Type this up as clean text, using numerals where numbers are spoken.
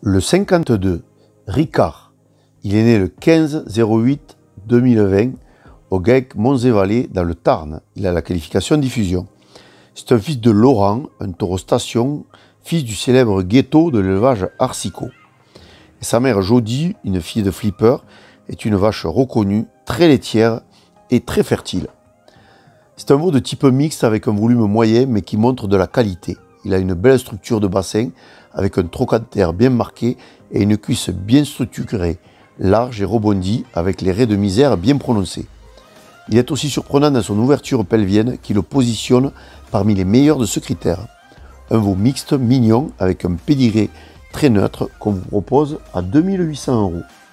Le 52, Ricard. Il est né le 15-08-2020 au GAEC Monzévalais dans le Tarn. Il a la qualification diffusion. C'est un fils de Laurent, un taureau station, fils du célèbre Ghetto de l'élevage Arcicot. Et sa mère Jodie, une fille de flipper, est une vache reconnue, très laitière et très fertile. C'est un veau de type mixte avec un volume moyen mais qui montre de la qualité. Il a une belle structure de bassin avec un trochanter bien marqué et une cuisse bien structurée, large et rebondie avec les raies de misère bien prononcées. Il est aussi surprenant dans son ouverture pelvienne qui le positionne parmi les meilleurs de ce critère. Un veau mixte mignon avec un pédigré très neutre qu'on vous propose à 2 800 €.